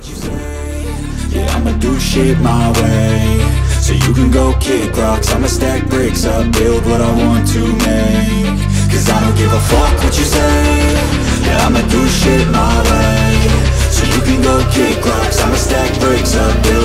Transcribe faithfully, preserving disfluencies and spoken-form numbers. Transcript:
you say. Yeah, I'ma do shit my way, so you can go kick rocks. I'ma stack bricks up, build what I want to make. Cause I don't give a fuck what you say. Yeah, I'ma do shit my way, so you can go kick rocks. I'ma stack bricks up, build